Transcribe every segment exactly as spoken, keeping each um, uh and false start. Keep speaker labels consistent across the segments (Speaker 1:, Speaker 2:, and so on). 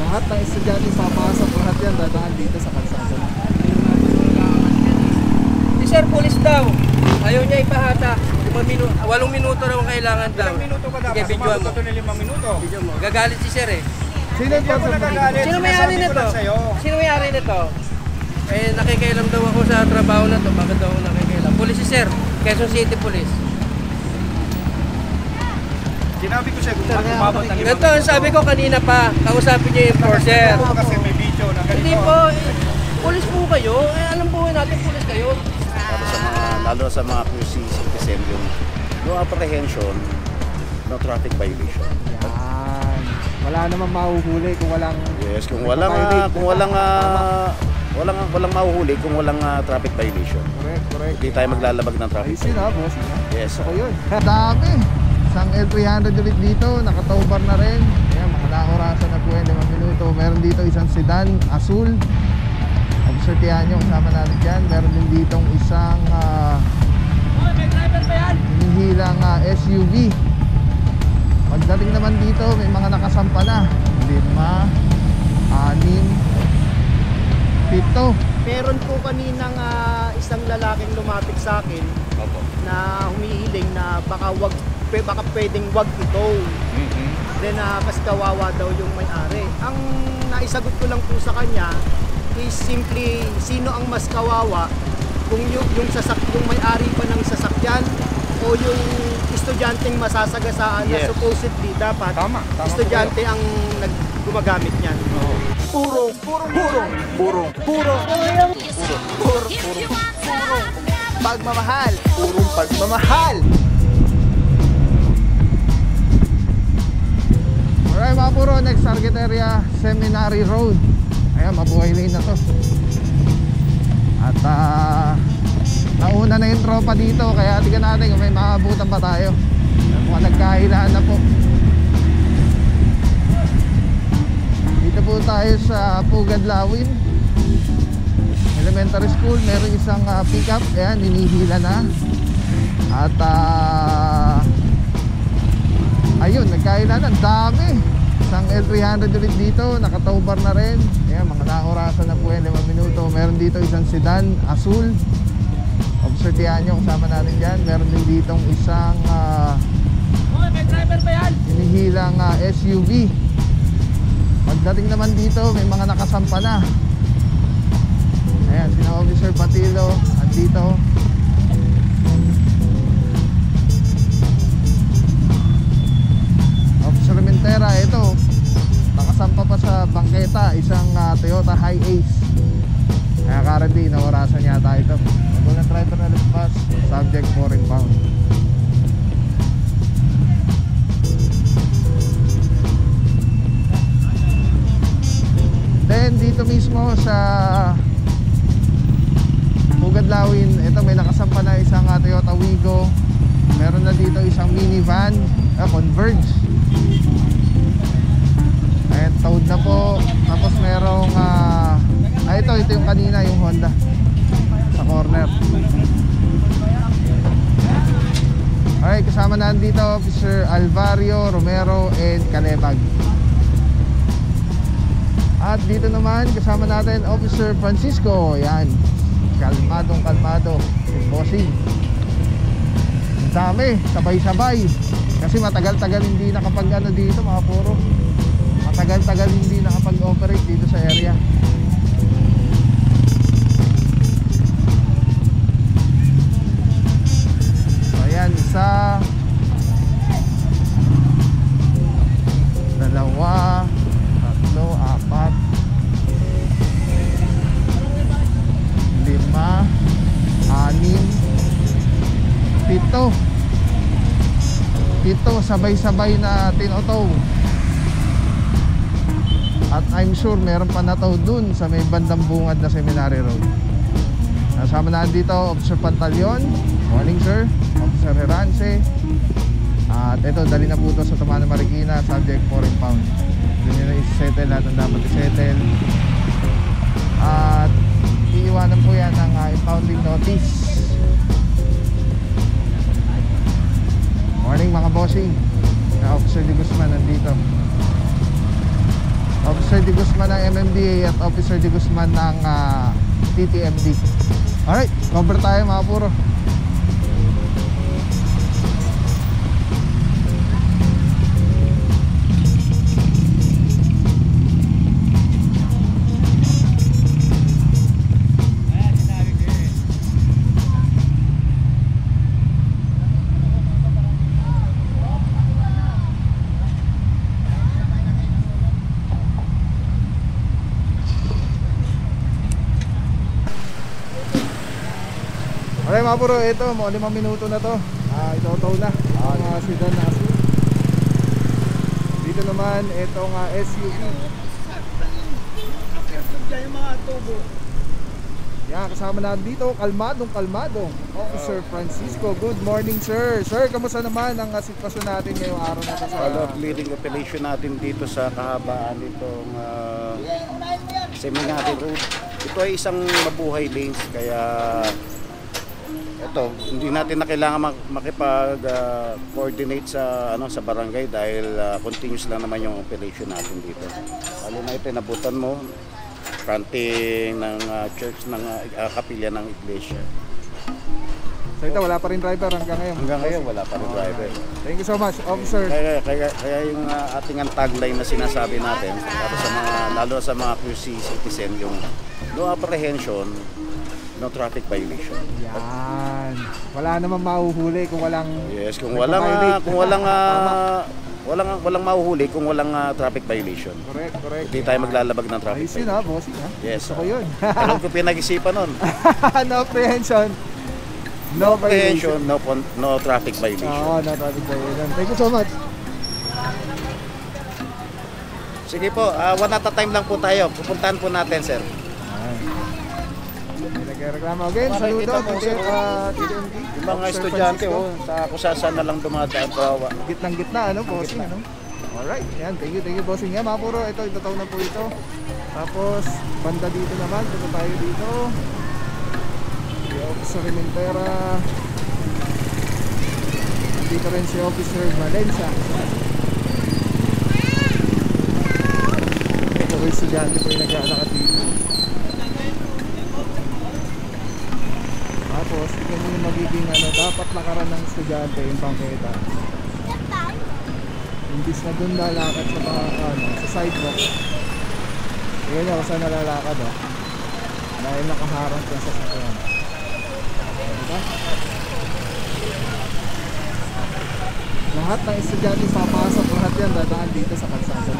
Speaker 1: Lahat ng estudyante papasok, lahat yan dadaan dito sa kalsada.
Speaker 2: Si Sir, pulis daw. Ayaw niya ipahata. Minu walong minuto raw kailangan daw.
Speaker 3: Ilang minuto ka dapat?
Speaker 2: Sige, video mo.
Speaker 3: Sumagot na limang minuto.
Speaker 2: Video mo. Gagalit si Sir eh.
Speaker 1: Sino yung person mo dito?
Speaker 2: Sino may-ari nito? Sino may-ari nito? Eh, nakikailam daw ako sa trabaho na to. Bakit daw ako nakikailam? Pulis si Sir. Quezon City Police.
Speaker 3: Sinabi ko siya kung umabot ng limang
Speaker 2: Ganito, sabi ko kanina pa. Kausapin niyo yung enforcer.
Speaker 3: Kasi may video na ganito.
Speaker 2: Hindi po. Eh, pulis po kayo. Eh, alam po natin pulis kayo.
Speaker 4: Lalo sa mga, lalo sa mga Q C citizen, yung no apprehension, no traffic violation.
Speaker 1: Yan. Wala namang mahuhuli kung walang...
Speaker 4: Yes, kung walang uh, kung walang uh, walang walang mahuhuli kung walang uh, traffic violation.
Speaker 1: Correct, correct.
Speaker 4: Hindi tayo maglalabag ng traffic
Speaker 1: Ayusin ha,
Speaker 4: violation.
Speaker 1: boss. Ha?
Speaker 4: Yes.
Speaker 1: Ako yun. Dami. Isang L three hundred ulit dito. Nakatobar na rin. Ayan, mga naorasan na po yan. limang minuto. Meron dito isang sedan, asul. Obsertihan nyo, kasama natin dyan. Meron din ditong isang uh, hinihilang uh, S U V. Pagdating naman dito, may mga nakasampa na. Lima, anim, pito.
Speaker 5: Meron po kaninang uh, isang lalaking lumapit sa akin na humihiling na baka wag baka pwedeng wag ito.
Speaker 3: Mm-hmm.
Speaker 5: Then uh, kasi kawawa daw yung may-ari. Ang naisagot ko lang po sa kanya is simply sino ang mas kawawa, kung yung yung sasak yung may-ari pa ng sasakyan o yung estudyanteng masasagasaan
Speaker 3: Yes.
Speaker 5: na supposedly dapat
Speaker 3: Tama, tama
Speaker 5: estudyante ang nag gumagamit niyan.
Speaker 1: Puro, puro, puro, puro, puro, puro, puro, puro, puro, pagmamahal, purong pagmamahal. Alright mga puro, next target area, Seminary Road. Ayan, mabuhay lane na to. At uh, nauna na yung tropa dito, kaya tingnan natin kung may maabutan pa tayo. Mukhang nagkahilaan na po. Dito po tayo sa Pugad Lawin Elementary School. Meron isang uh, pick-up. Ayan, ninihila na. At uh, ayun, nagkahilaan. Ang dami. Isang L three hundred ulit dito. Nakatobar na rin. Ayan, mga naorasan na po yan, limang minuto. Meron dito isang sedan, asul. Obsertihan nyo, kasama natin dyan. Meron din ditong isang uh,
Speaker 2: May driver ba yan?
Speaker 1: hinihilang uh, S U V. Pagdating naman dito, may mga nakasampa na. Ayan, sina Officer Patilo andito. Officer Mentera, ito nakasampa pa sa bangketa, isang uh, Toyota Hi-Ace. Kaya currently, naorasan yata ito. Walang driver na lumabas, subject four impound. Then dito mismo sa Pugad Lawin, ito may nakasampa na isang uh, Toyota Wigo. Meron na dito isang minivan, uh, Converge. Ayan, towed na po. Tapos merong uh, ah, ito, ito yung kanina, yung Honda sa corner. Alright, kasama na dito Officer Alvario, Romero, and Calebag. At dito naman kasama natin Officer Francisco. Yan, kalmadong kalmado, yung bossing. Ang dami, sabay-sabay. Kasi matagal-tagal hindi nakapag ano dito mga puro. Matagal-tagal hindi nakapag-operate dito sa area. So ayan, isa, dalawa, tatlo, apat, lima, anim, pito. Pito, sabay-sabay na tinotow. At I'm sure meron pa na to dun sa may bandang bungad na Seminary Road. Nasama na dito Officer Pantaleon. Morning sir. Officer Herance. At ito, dali na po ito sa Tumana Marikina. Subject four impound. Doon nyo na isi-settle lahat ng dapat i-settle. At iiwanan po yan ng uh, impounding notice. Morning mga bossing. Na Officer De Guzman nandito. Officer Officer De Guzman ng M M D A at Officer De Guzman ng ah, T T M D. Alright, cover tayo mga puro. Okay mga puro, ito mga limang minuto na to. Ah, ito tow na ang uh, sedan na aso. Dito naman itong uh, S U V.
Speaker 5: Yung mga tubo.
Speaker 1: Yan, kasama na dito, kalmadong kalmadong Officer Francisco. Good morning sir. Sir, kamusta naman ang uh, sitwasyon natin ngayong araw na to sa
Speaker 4: Follow-up leading operation natin dito sa kahabaan nitong uh, Seminary Road. Ito ay isang mabuhay lanes, kaya ito, hindi natin na kailangan makipag-coordinate uh, sa ano sa barangay dahil uh, continuous lang naman yung operation natin dito. Lalo na ito, nabutan mo, fronting ng uh, church, ng uh, kapilya ng iglesia.
Speaker 1: So ito, wala pa rin driver hanggang ngayon.
Speaker 4: Hanggang ngayon, wala pa rin driver.
Speaker 1: Thank you so much, Officer.
Speaker 4: Kaya, kaya, kaya yung uh, ating ang tagline na sinasabi natin, para sa mga, lalo sa mga Q C citizen, yung no apprehension, no traffic violation.
Speaker 1: Yan. Wala namang mahuhuli kung walang
Speaker 4: Yes, kung walang uh, kung walang uh, walang walang mahuhuli kung walang uh, traffic violation.
Speaker 1: Correct, correct.
Speaker 4: Hindi tayo maglalabag ng traffic
Speaker 1: Ayos yun
Speaker 4: violation.
Speaker 1: ha, bossing ha.
Speaker 4: Yes.
Speaker 1: Gusto ko yun.
Speaker 4: Alam ko pinag-isipan nun.
Speaker 1: No apprehension. No
Speaker 4: Apprehension, no pon- no traffic violation.
Speaker 1: Oo, no traffic violation. Thank you so much.
Speaker 4: Sige po, uh, one at a time lang po tayo. Pupuntahan po natin, sir.
Speaker 1: Nagreklamo again. Saludo po
Speaker 4: Kita po,
Speaker 1: sa uh, T T M D.
Speaker 4: Yung mga estudyante, oh, sa kung saan na lang dumadaan, kawawa.
Speaker 1: Gitnang gitna, ano, bossing, ano? Alright, yan. Thank you, thank you, bossing. Yan, mga puro, ito, itataw na po ito. Tapos, banda dito naman. Punta tayo dito. Si Officer Rimentera. Dito rin si Officer Valencia. Ito po yung estudyante po yung nag-aalakad dito. Tapos, ito yung magiging ano, dapat lakaran ng estudyante yung bangketa. Imbis na dun lalakad sa mga, ano, sa sidewalk. Tingnan nyo kung saan nalalakad, oh. Dahil nakaharang sa sasakyan. Diba? Lahat ng estudyante papasok, lahat yan dadaan dito sa kalsada.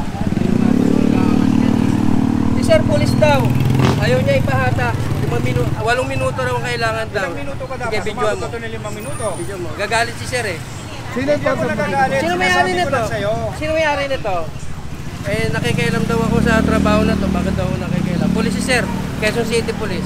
Speaker 2: Si Sir, police daw. Ayaw niya ipahata. Limang minuto, walong minuto raw ang kailangan daw.
Speaker 3: Ilang minuto ka dapat?
Speaker 2: Sige, videoan mo.
Speaker 3: Sumabot ka to ng limang minuto.
Speaker 2: Video mo. Gagalit si Sir eh.
Speaker 1: Sino yung
Speaker 3: Hindi ako
Speaker 1: person
Speaker 3: nagagalit.
Speaker 2: Sino may-ari
Speaker 3: Sinasabi ko
Speaker 2: nito?
Speaker 3: lang sa'yo.
Speaker 2: Sino may-ari nito? Eh, nakikialam daw ako sa trabaho na to. Bakit daw ako nakikialam? Police si Sir. Quezon City Police.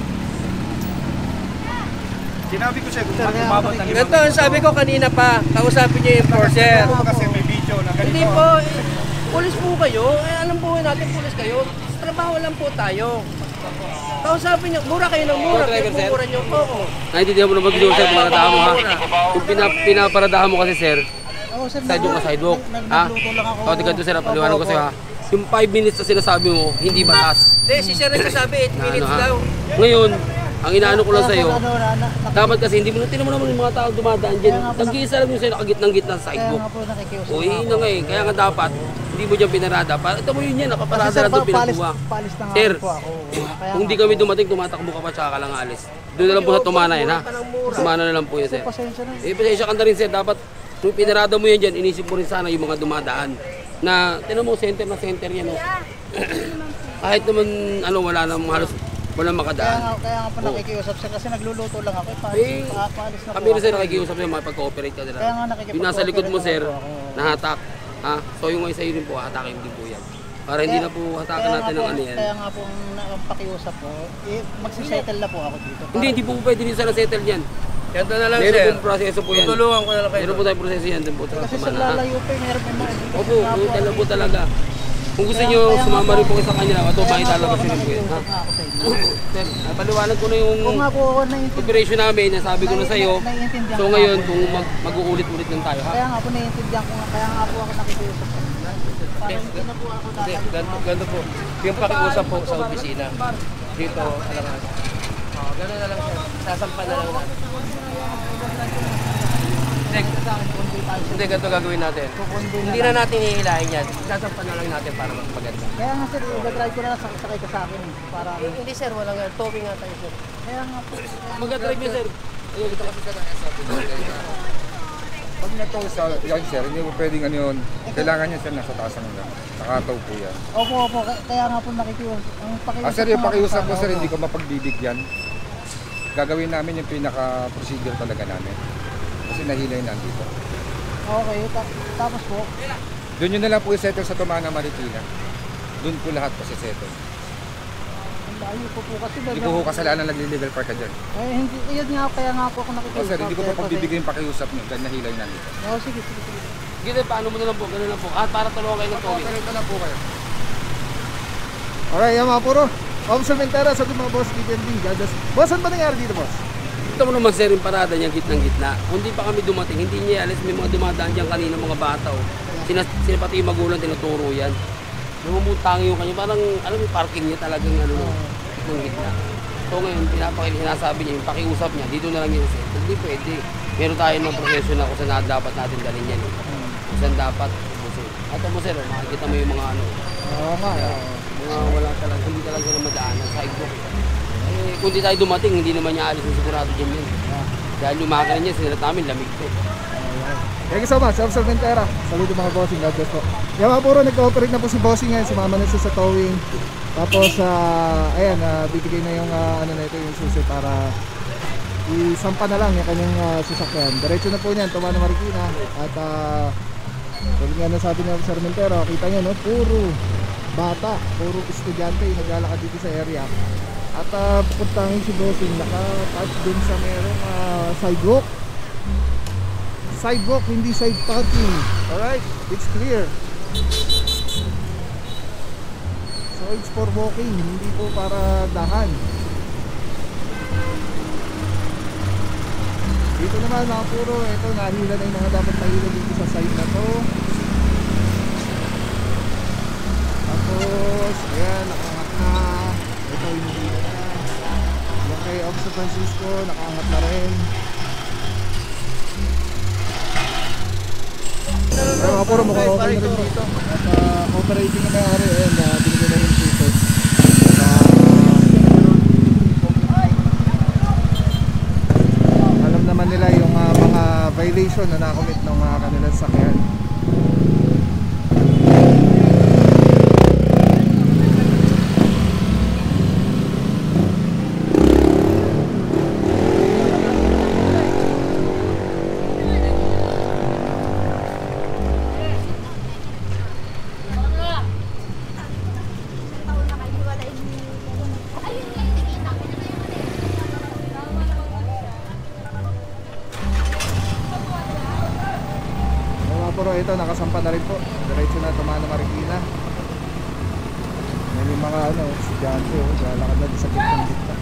Speaker 3: Sinabi ko sa'yo kung bakit umabot ng limang
Speaker 2: Ito, ang sabi ko kanina pa. Kausapin niyo yung enforcer.
Speaker 3: minuto. Kasi may video na ganito.
Speaker 2: Hindi po. Eh, police po kayo. Eh, alam po natin police kayo. Trabaho lang po tayo. Kausapin niyo. Mura kayo ng mura. Kaya mura niyo po.
Speaker 6: Naintindihan mo na mag-video sir, pinaradahan mo ha. Kung pina, pinaparadahan mo kasi sir, sidewalk na sidewalk. Ha? O, tigad to sir, paliwanag ko sa'yo ha. Yung five minutes na sinasabi mo, hindi batas.
Speaker 2: Hindi, si Sir nagsasabi eight
Speaker 6: Na,
Speaker 2: minutes
Speaker 6: ano, ha?
Speaker 2: daw.
Speaker 6: Ngayon, ang inaano ko lang sa'yo, dapat kasi hindi mo na tinan mo naman yung mga tao dumadaan dyan. Nag-iisa lang yung sa'yo, nakagitnang-gitna sa sidewalk. O, yun na nga eh. Kaya nga dapat, hindi mo dyan pinarada. Pa, ito mo yun yan, nakaparada lang doon pinagbuwa. Sir, kung hindi kami dumating, tumatakbo ka pa, tsaka ka lang alis. Doon na lang po sa tumana yan ha. Tumana na lang po yan sir. Eh, pasensya ka na rin sir, dapat kung pinarada mo yan dyan, inisip mo rin sana yung mga dumadaan. Na, tinan mo, center na center yan. Oh. Kahit naman, ano, wala nang halos, walang
Speaker 5: Kaya
Speaker 6: makadaan.
Speaker 5: nga, kaya nga po nakikiusap sir kasi nagluluto lang ako. Eh,
Speaker 6: Eh,
Speaker 5: paalis, pa- paalis na po
Speaker 6: kami rin sir,
Speaker 5: ako.
Speaker 6: nakikiusap sa'yo, makipag-cooperate ka nila.
Speaker 5: Kaya nga nakikipag-cooperate
Speaker 6: Yung nasa likod mo sir,
Speaker 5: naman po ako.
Speaker 6: nahatak. Ha? So yung ngayon sa'yo rin po, hatakin din po yan. Para hindi na po hatakan
Speaker 5: Kaya
Speaker 6: natin
Speaker 5: nga
Speaker 6: ng
Speaker 5: po-
Speaker 6: ano yan.
Speaker 5: Kaya nga po ang na- ang pakiusap ko, eh, magsisettle na po ako dito.
Speaker 6: Hindi, hindi po pwede din sana settle yan.
Speaker 2: Ganito na lang
Speaker 6: Meron
Speaker 2: Sir.
Speaker 6: pong proseso po yan.
Speaker 2: Tutulungan ko na lang kayo.
Speaker 6: Meron po tayong proseso yan din po.
Speaker 5: Kasi sa
Speaker 6: Tama na, ha?
Speaker 5: lalayo pa, eh, meron may mga dito.
Speaker 6: Opo, yung talaga po talaga. Kung gusto nyo, sumama rin po kayo sa kanya, ito ba talaga sila po yan, ha? Sir, paliwanag ko na yung
Speaker 5: Kung nga po ako naiintindihan.
Speaker 6: operation namin, nasabi ko na sa'yo.
Speaker 5: Naiintindihan
Speaker 6: So
Speaker 5: ko
Speaker 6: ngayon,
Speaker 5: nga po.
Speaker 6: kung mag- mag-uulit-ulit lang tayo, ha?
Speaker 5: Kaya nga po naiintindihan ko nga, kaya nga po ako nakikiusap.
Speaker 2: Hindi, hindi, ganito, ganito po. Yung pakiusap po sa opisina. Dito, alangan. Oh, gano'n na lang sir. Sasampan na lang natin. Hindi, hindi, ganito gagawin natin. Hindi na natin ihilahin yan. Sasampan na lang natin para mas maganda.
Speaker 5: Kaya nga sir, i-drive ko na lang sakay ka sa akin. Para...
Speaker 2: Eh, hindi sir, walang nga. Towing nga tayo sir.
Speaker 5: Kaya nga po.
Speaker 6: Mag-drive yun, sir. Ayun, ito kasi ka
Speaker 3: Pag nataw sa yan sir, hindi mo pwedeng ano yun. Kailangan niya sir nasa taas ng lang. Nakataw po yan.
Speaker 5: Opo, opo. Kaya nga po nakikiusap. Ang pakiusap
Speaker 3: Ah sir, yung
Speaker 5: ko nga po
Speaker 3: pakiusap ko
Speaker 5: sana,
Speaker 3: sir,
Speaker 5: opo.
Speaker 3: hindi ko mapagbibigyan. Gagawin namin yung pinaka-procedure talaga namin. Kasi nahila yun nandito.
Speaker 5: Okay, ta- tapos po,
Speaker 3: Doon nyo na lang po isettle sa Tumana Marikina. Doon po lahat po sisettle.
Speaker 5: ang layo po po kasi.
Speaker 3: Hindi ko ho kasalanan nagli-level park ka dyan.
Speaker 5: Eh, hindi, yun nga, kaya nga po ako
Speaker 3: O
Speaker 5: nakikiusap.
Speaker 3: sir, hindi ko
Speaker 5: Kaya
Speaker 3: pa pagbibigay yung pakiusap nyo dahil nahila yun nandito.
Speaker 5: Oo, sige, sige, sige.
Speaker 6: Gito, paano mo na lang po, gano'n lang po. At para tulungan kayo ng towing.
Speaker 3: Operate na lang po kayo.
Speaker 1: Alright, yan mga puro. Officer Mentera sa mga boss, K T M D. Gadas. Boss, saan ba nangyari dito, boss?
Speaker 6: Ito mo naman sir, yung parada niya gitnang-gitna. Kung di pa kami dumating, hindi niya alis. May mga dumadaan dyan kanina, mga bata. Oh. Sina, sina pati yung magulang, tinuturo yan. Namumutangi yung kanya. Parang, alam mo, parking niya talagang ano, gitnang gitna. So ngayon, pinapakil, sinasabi niya, yung pakiusap niya, dito na lang yung set. Hindi pwede. Meron tayo ng professional kung saan dapat natin dalhin yan. Eh. Kung saan dapat ubusin. At mo sir, oh, makikita mo yung mga ano.
Speaker 1: Oo nga.
Speaker 6: Kaya, mga wala talaga, hindi talaga na madaanan. Sidewalk. Eh, kung di tayo dumating, hindi naman niya alis yung sigurado dyan yun. Dahil yung makina niya, sinilat namin, lamig to.
Speaker 1: Thank you so much, Officer Mentera. Saludo mga bossing, God bless po. Yan mga puro, nag-cooperate na po si bossing ngayon. Sumama na siya sa towing. Tapos, uh, ayan, uh, bibigay na yung, uh, ano na ito, yung susi para isampa na lang yung kanyang uh, sasakyan. Diretso na po niyan, Tumana Marikina. At, uh, tulad nga nasabi ni Officer Mentera, kita nyo, no, puro bata, puro estudyante yung naglalakad dito sa area. At uh, pupuntangin si bossing, naka-touch dun sa merong uh, sidewalk. Sidewalk, hindi side parking. Alright, it's clear. So it's for walking, hindi po para dahan. Dito naman mga puro, ito nahila na yung mga dapat nahila dito sa side na to. Tapos, ayan, nakaangat na. Ito yung dito na. Yung kay Officer Francisco, nakaangat na rin. Pero mga puro mukhang okay na rin dito. At uh, operating na nangyari. Ayan, uh, binigyan na yung ticket. Uh, alam naman nila yung uh, mga violation na nakomit ng uh, kanilang sakyan. Pero ito nakasampa na rin po. Diretso na Tumana Marikina. May mga ano, estudyante oh, lalakad na sa gitnang gitna.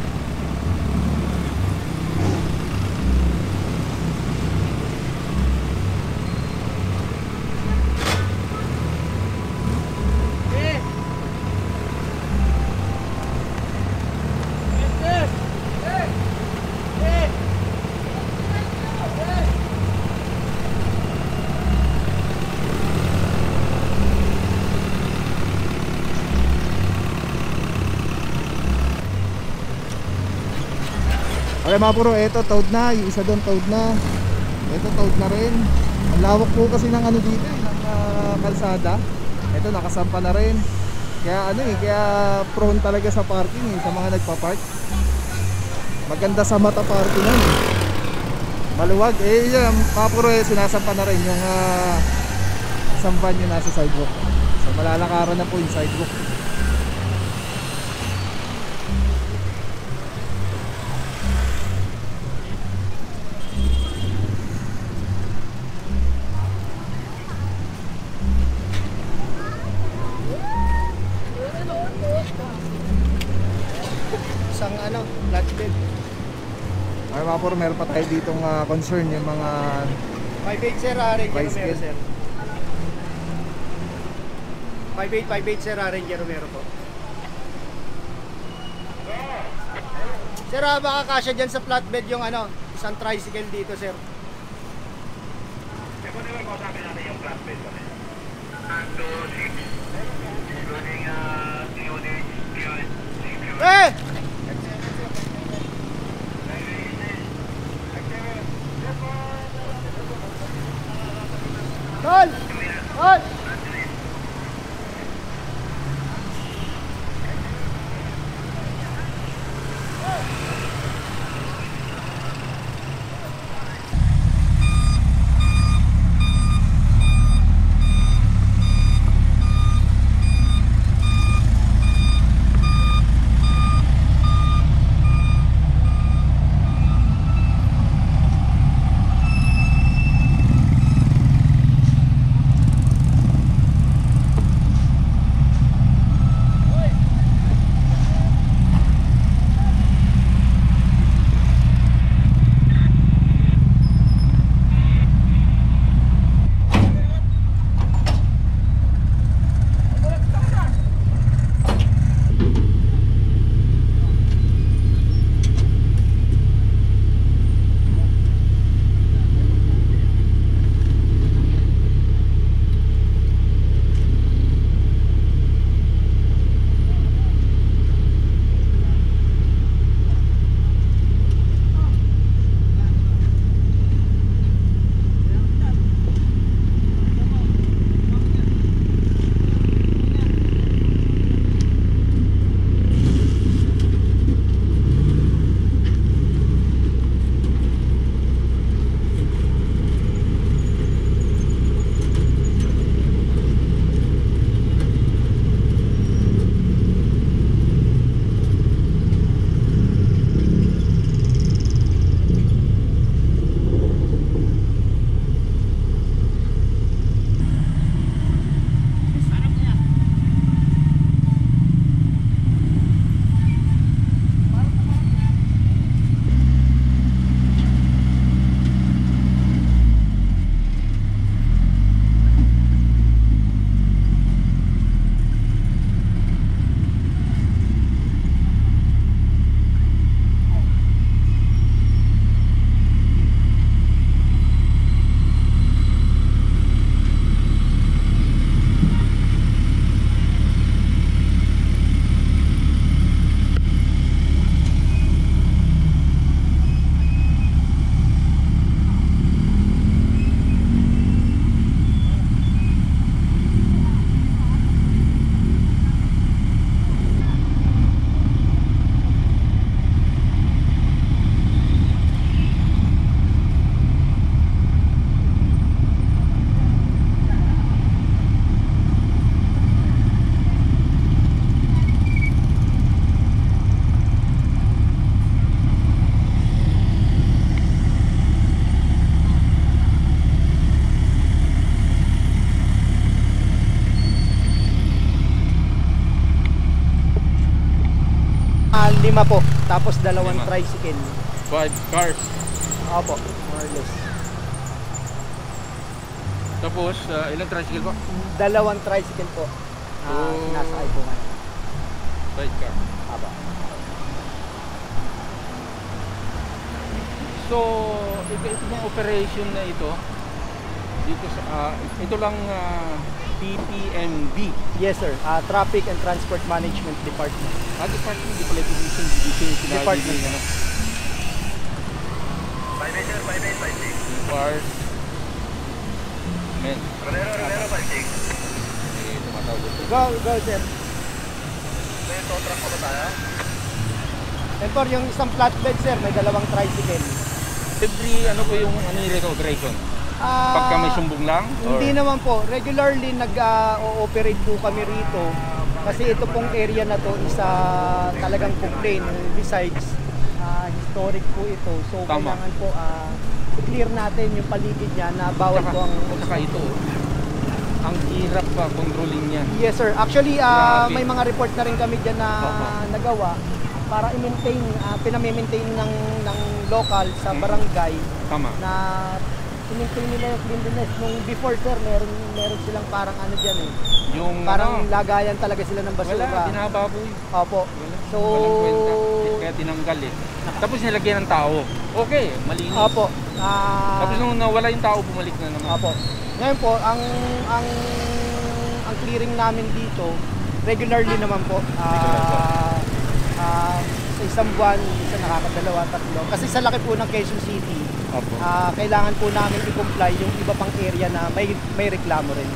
Speaker 1: Okay mga puro, eto towed na, yung isa doon towed na. Eto towed na rin. Ang lawak po kasi ng ano dito eh, ng uh, kalsada. Eto nakasampa na rin. Kaya ano eh, kaya prone talaga sa parking eh, sa mga nagpa-park. Maganda sa mata parking yan eh. Maluwag, eh yan, mga puro eh, sinasampa na rin yung uh, sampan nyo nasa sidewalk. So malalakaran na po yung sidewalk.
Speaker 5: Isang ano, flatbed.
Speaker 1: Ay mga puro, meron pa tayo ditong uh, concern yung mga
Speaker 5: May big sir, hari.
Speaker 1: Bicycle.
Speaker 5: Sir. five eight five eight, sir, ah, Ranger Romero po. Sir, ah, baka kasya dyan sa flatbed yung ano, isang tricycle dito, sir. Eh! Tol! Tol! Lima po, tapos dalawang
Speaker 3: Lima.
Speaker 5: tricycle.
Speaker 3: Five cars.
Speaker 5: Opo, more or less.
Speaker 3: Tapos, uh, ilang tricycle po?
Speaker 5: Dalawang tricycle po. Ah,
Speaker 3: Oh.
Speaker 5: sinasakay po ngayon.
Speaker 3: Five car.
Speaker 5: Aba.
Speaker 3: So, ito, ito mga operation na ito, dito sa, ah, ito lang uh, P P M D.
Speaker 5: Yes, sir. Ah, Traffic and Transport Management Department.
Speaker 3: Ah, department, di pala division, division, sinabi
Speaker 5: Department.
Speaker 3: din, ano.
Speaker 7: five eight, sir, five eight five six.
Speaker 3: Cars. Men.
Speaker 7: Romero, Romero, five six.
Speaker 3: Eh, tumatawag ito.
Speaker 5: Go, go, sir.
Speaker 7: May tow truck pa ba tayo?
Speaker 5: And for yung isang flatbed, sir, may dalawang tricycle.
Speaker 3: Every, ano po yung, ano yung rito, operation?
Speaker 5: Ah,
Speaker 3: Pagka may sumbong lang? Or-
Speaker 5: Hindi naman po. Regularly nag-ooperate po kami rito. Kasi ito pong area na to is ah, talagang complaint. Besides, ah, historic po ito. So
Speaker 3: Tama.
Speaker 5: kailangan po ah, i-clear natin yung paligid niya na bawal
Speaker 3: Saka,
Speaker 5: po ang...
Speaker 3: saka ito, ang hirap pa controlling niya.
Speaker 5: Yes, sir. Actually, ah,
Speaker 3: Grabe.
Speaker 5: may mga report na rin kami dyan na
Speaker 3: Opo.
Speaker 5: nagawa para i-maintain, uh, pinamimaintain ng, ng local sa
Speaker 3: Mm.
Speaker 5: barangay
Speaker 3: Tama.
Speaker 5: na Pinintul nila yung cleanliness. Nung before sir, meron, meron silang parang ano dyan eh.
Speaker 3: Yung
Speaker 5: Parang
Speaker 3: ano,
Speaker 5: lagayan talaga sila ng basura.
Speaker 3: wala, binababoy.
Speaker 5: Opo.
Speaker 3: Wala.
Speaker 5: So,
Speaker 3: Walang kwenta. Kaya tinanggal eh. Tapos nilagyan ng tao. Okay, malinis.
Speaker 5: Opo. Ah,
Speaker 3: Tapos nung nawala yung tao, bumalik na naman.
Speaker 5: Opo. Ngayon po, ang ang ang clearing namin dito, regularly naman po. Ah, ah, sa isang buwan, isa nakakadalawa, tatlo. Kasi sa laki po ng Quezon City,
Speaker 3: Opo.
Speaker 5: ah, kailangan po namin i-comply yung iba pang area na may may reklamo rin.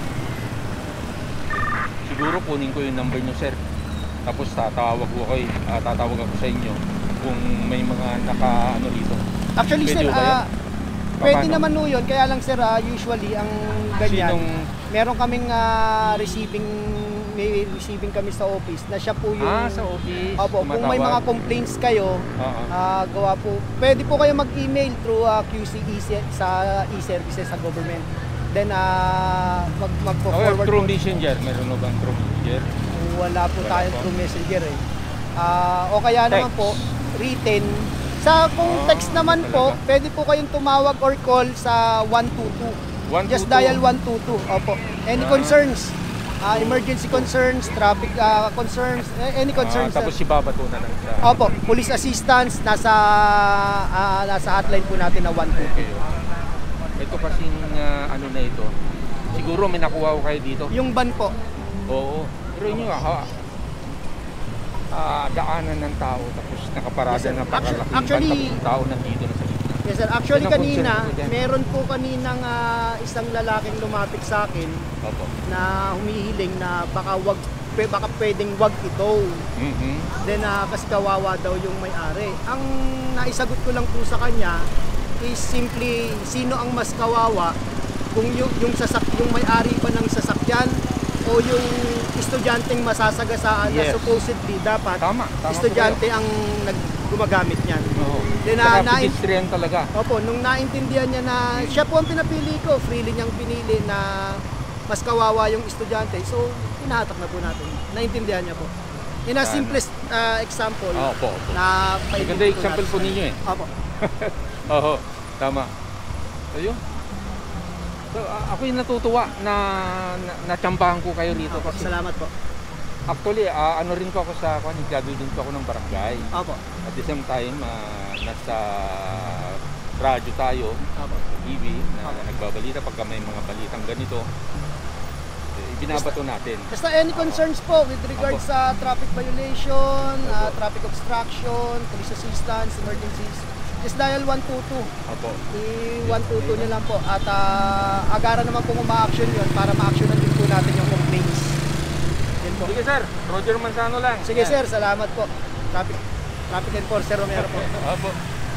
Speaker 3: Siguro kunin ko yung number nyo, sir. Tapos tatawag ko kayo, uh, tatawag ako sa inyo kung may mga naka ano dito.
Speaker 5: Actually
Speaker 3: Pwede
Speaker 5: sir,
Speaker 3: ba yan?
Speaker 5: ah, pwede
Speaker 3: Paano?
Speaker 5: naman po yun. Kaya lang sir, ah, usually ang ganyan,
Speaker 3: Sinong-
Speaker 5: meron kaming ah, receiving, may receiving kami sa office na siya po yung...
Speaker 3: Ah, sa office.
Speaker 5: Opo, kung may mga
Speaker 3: tumatawag.
Speaker 5: complaints kayo,
Speaker 3: Oo.
Speaker 5: ah, gawa po, pwede po kayo mag-email through ah, Q C E sa e-services sa government. Then, ah, mag
Speaker 3: Okay,
Speaker 5: magpo-forward
Speaker 3: through
Speaker 5: po.
Speaker 3: messenger. Meron mo bang through messenger?
Speaker 5: Wala po
Speaker 3: Wala
Speaker 5: tayo
Speaker 3: po.
Speaker 5: through messenger eh. Ah, o kaya naman
Speaker 3: Text.
Speaker 5: po, written. Sa kung
Speaker 3: Ah,
Speaker 5: text naman po,
Speaker 3: talaga.
Speaker 5: pwede po kayong tumawag or call sa one two two.
Speaker 3: one two two.
Speaker 5: Just dial one two two. Opo. Any
Speaker 3: Ah.
Speaker 5: concerns? Ah, emergency concerns, traffic ah, concerns, eh, any concerns.
Speaker 3: Ah, tapos
Speaker 5: sir.
Speaker 3: si Baba to na lang siya.
Speaker 5: Opo, police assistance nasa ah, nasa hotline po natin na one two two.
Speaker 3: Okay. Ito kasing ah, ano na ito. Siguro may nakuha ko kayo dito.
Speaker 5: Yung ban po.
Speaker 3: Oo. Pero yun nga, ha, ah, daanan ng tao tapos nakaparada
Speaker 5: Yes, sir.
Speaker 3: na pakalaking
Speaker 5: Actu- actually-
Speaker 3: van, tapos yung tao nandito na sa gitna.
Speaker 5: Yes sir, actually
Speaker 3: Yan ang
Speaker 5: kanina,
Speaker 3: concern ko dyan.
Speaker 5: meron po kaninang ah, isang lalaking lumapit sa akin
Speaker 3: Opo.
Speaker 5: na humihiling na baka wag pe- baka pwedeng wag ito.
Speaker 3: Mhm.
Speaker 5: Then ah, kasi kawawa daw yung may-ari. Ang naisagot ko lang po sa kanya is simply sino ang mas kawawa, kung yung yung sasak yung may-ari pa ng sasakyan o yung estudyanteng masasagasaan na
Speaker 3: Yes.
Speaker 5: supposedly dapat
Speaker 3: Tama, tama po
Speaker 5: estudyante ang nag gumagamit niyan.
Speaker 3: Oo.
Speaker 5: Then,
Speaker 3: Saka
Speaker 5: ah, na-
Speaker 3: pedestrian talaga.
Speaker 5: Opo, nung naintindihan niya na siya po ang pinapili ko, freely niyang pinili na mas kawawa yung estudyante. So, hinahatak na po natin. Naintindihan niya po. In a
Speaker 3: Sana.
Speaker 5: simplest ah, example
Speaker 3: Ah, Opo, opo.
Speaker 5: na
Speaker 3: Maganda yung example po ninyo eh.
Speaker 5: Opo.
Speaker 3: Oo, tama. Ayun. So, a- ako yung natutuwa na, na natsambahan ko kayo rito
Speaker 5: Opo,
Speaker 3: kasi
Speaker 5: salamat po.
Speaker 3: actually ah, ano rin po ako sa kwan, naggabi din po ako ng barangay.
Speaker 5: Opo.
Speaker 3: At the same time, ah, nasa radyo tayo,
Speaker 5: Opo.
Speaker 3: T V, na nagbabalita pagka may mga balitang ganito, eh, ibinabato natin.
Speaker 5: Basta any concerns po with regards
Speaker 3: Opo.
Speaker 5: sa traffic violation, ah,
Speaker 3: Opo.
Speaker 5: traffic obstruction, police assistance, emergencies, just dial one two two.
Speaker 3: Opo.
Speaker 5: I-one two two nyo lang po. At ah, agaran naman po kung ma-action yun para ma-actionan din po natin yung complaints. Yun po.
Speaker 3: Sige sir, Roger Manzano lang.
Speaker 5: Sige
Speaker 3: Yan.
Speaker 5: sir, salamat po. Traffic, traffic enforcer Romero po.
Speaker 3: Opo.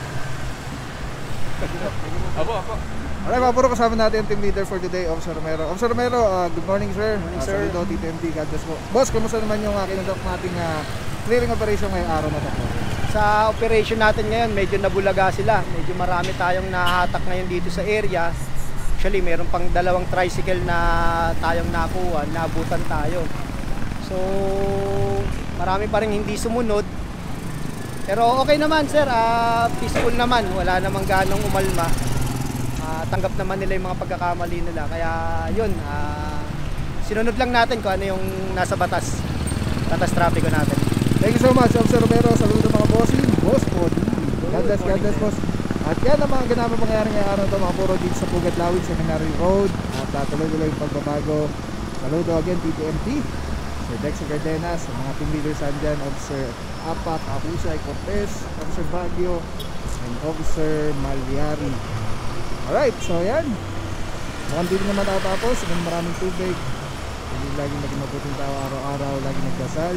Speaker 3: Opo, opo.
Speaker 1: Alright, mga puro kasama natin ang team leader for today, Officer Romero. Officer Romero, uh, good morning sir.
Speaker 5: morning,
Speaker 1: Uh,
Speaker 5: sir.
Speaker 1: Saludo, T T M D, God bless po. Boss, kumusta naman yung uh, kinundok nating uh, clearing operation ngayong araw na to?
Speaker 5: Sa operation natin ngayon, medyo nabulaga sila. Medyo marami tayong nahatak ngayon dito sa area. Actually, meron pang dalawang tricycle na tayong nakuha, naabutan tayo. So, marami pa rin hindi sumunod. Pero okay naman sir, ah, peaceful naman. Wala namang ganong umalma. Ah, tanggap naman nila yung mga pagkakamali nila. Kaya yun, ah, sinunod lang natin kung ano yung nasa batas. Batas trapiko natin.
Speaker 1: Thank you so much, Officer Romero. Saludo mga bossing. Boss po. God bless, God bless, boss. At yan ang mga ganapang mangyari ngayong araw ito, mga puro dito sa Pugat Lawin, Seminary Road. At uh, tuloy-tuloy yung pagbabago. Saludo again, T T M T. Sir Dexter Cardenas, sa mga team leaders andyan, Officer Apak, Apusay, Cortez, Officer Baguio, and Officer Malyari. Alright, so yan. Mukhang dito naman tatapos. Ganun maraming tubig. Hindi laging maging mabuting tao araw-araw, laging nagdasal.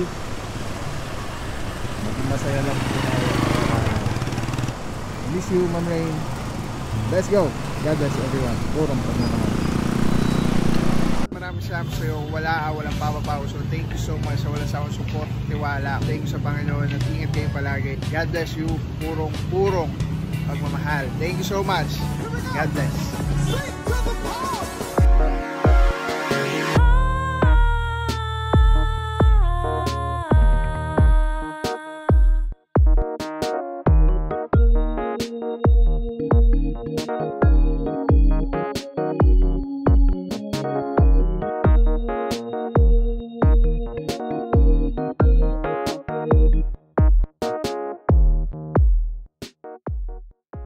Speaker 1: Maging masaya lang po tayo. Miss you, Ma'am Rain. Let's go. God bless everyone. Purong pagmamahal.
Speaker 8: Maraming salamat sa iyo. Wala, walang papapaw. So thank you so much sa walang sawang support, tiwala. Thank you sa Panginoon at ingat kayo palagi. God bless you. Purong, purong pagmamahal. Thank you so much. God bless.